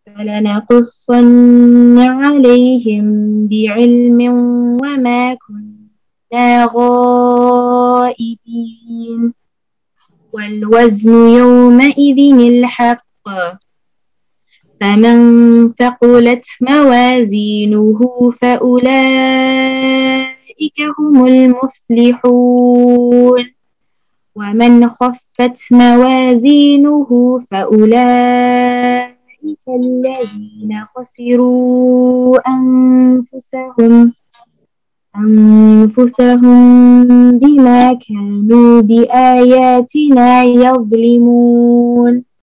فلنقصن عليهم بعلم وما كنا غائبين والوزن يومئذ الحق فمن ثقلت موازينه فأولئك هم المفلحون ومن خفت موازينه فأولئك الذين خسروا أنفسهم بما كانوا بآياتنا يظلمون